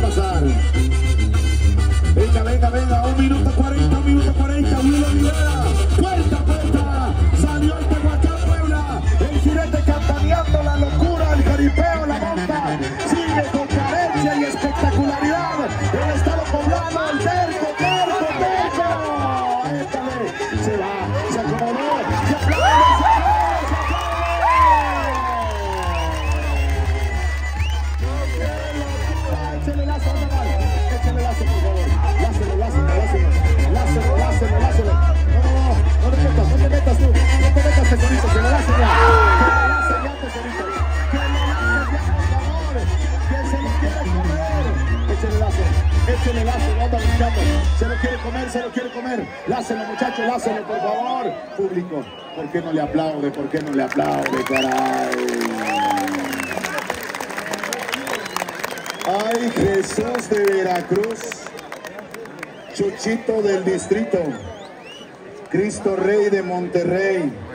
pasar. Venga, venga, venga, 1 minuto 40, 1 minuto 40, Will Olivera. Puerta, puerta, salió el Tehuacán Puebla. El jinete campaneando la locura, el jaripeo, la monta. Sigue con carencia y espectacularidad. El estado poblano, el terco, terco, terco. Échale, se va, se acomodó. Se aplaude, échale lazo, échale lazo, por favor. Lázalo. No te metas tú. No te metas, tesorito, que lo lacen ya. Tesorito. Que lo lacen ya, por favor. Que se lo quiere comer. Échale lazo, lo anda buscando. Se lo quiere comer. Lácelo, muchachos, lácelo, por favor. Público, ¿por qué no le aplaude? Caray? Ay, Jesús de Veracruz, Chuchito del distrito, Cristo Rey de Monterrey.